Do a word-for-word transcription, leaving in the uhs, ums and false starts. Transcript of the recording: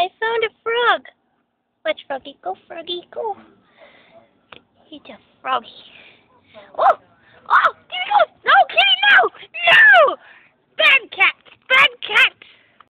I found a frog. Watch, Froggy. Go, Froggy. Go. He's a froggy.